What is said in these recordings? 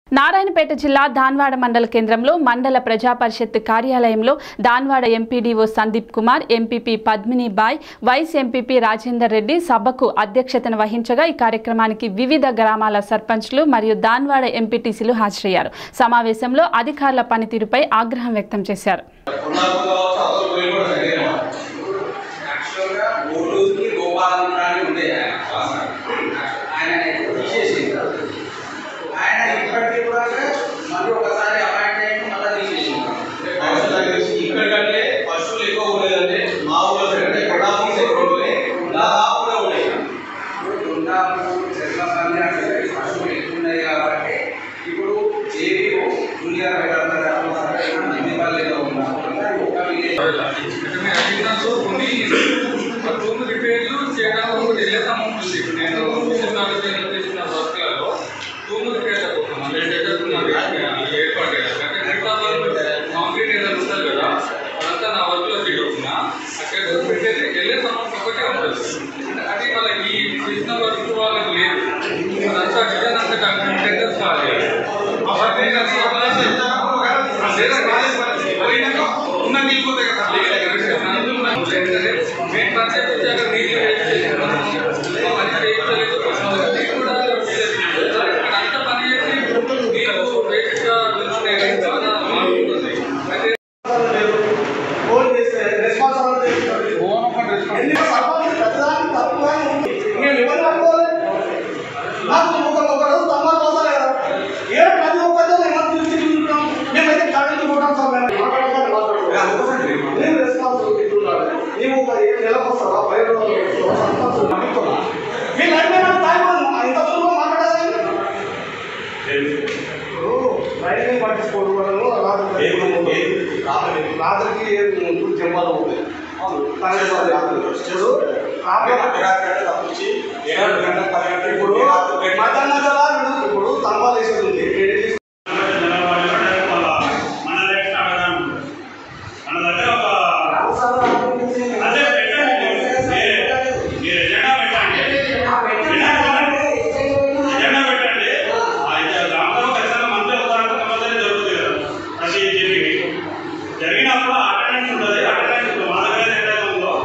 నారాయణపేట జిల్లా దాన్వాడ మండల కేంద్రంలో మండల ప్రజా పరిషత్ కార్యాలయంలో Danwada MPDO Sandeep Kumar, MPP Padmini Bai, vice MPP Rajender Reddy సభకు అధ్యక్షతను వహించగా ఈ కార్యక్రమానికి వివిధ గ్రామాల సర్పంచ్లు మరియు దాన్వాడ ఎంపీటీసీలు హాజరయ్యారు. సమావేశంలో అధికారుల పనితీరుపై ఆగ్రహం వ్యక్తం చేశారు.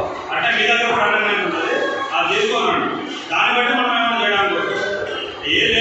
దాన్ని బట్టి మనం ఏమైనా చేయడానికి